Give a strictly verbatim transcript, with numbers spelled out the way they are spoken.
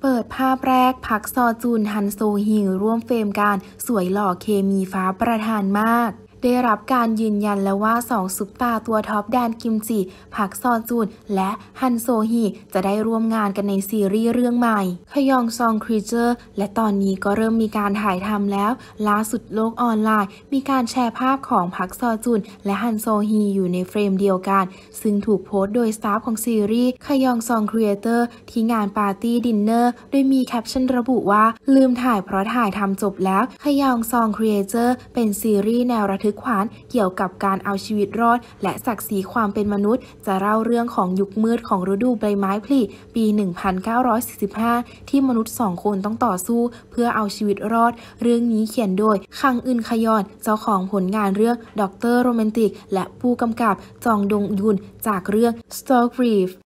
เปิดภาพแรกพักซอจุนฮันโซฮิงร่วมเฟรมการสวยหล่อเคมีฟ้าประทานมากได้รับการยืนยันแล้วว่าสองซุปตาตัวท็อปแดนกิมจิพักซอจุนและฮันโซฮีจะได้ร่วมงานกันในซีรีส์เรื่องใหม่ขยองซองครีเจอร์และตอนนี้ก็เริ่มมีการถ่ายทำแล้วล่าสุดโลกออนไลน์มีการแชร์ภาพของพักซอจุนและฮันโซฮีอยู่ในเฟรมเดียวกันซึ่งถูกโพสต์โดยสตาฟของซีรีส์ขยองซองครีเอเตอร์ที่งานปาร์ตี้ดินเนอร์โดยมีแคปชั่นระบุว่าลืมถ่ายเพราะถ่ายทำจบแล้วขยองซองครีเอเตอร์เป็นซีรีส์แนวระทึกขวัญเกี่ยวกับการเอาชีวิตรอดและศักดิ์ศรีความเป็นมนุษย์จะเล่าเรื่องของยุคมืดของฤดูใบไม้ผลิปี หนึ่งพันเก้าร้อยสี่สิบห้า ที่มนุษย์สองคนต้องต่อสู้เพื่อเอาชีวิตรอดเรื่องนี้เขียนโดยคังอึนขยอนเจ้าของผลงานเรื่องด็อกเตอร์โรแมนติกและผู้กำกับจองดงยุนจากเรื่อง Stalker Brief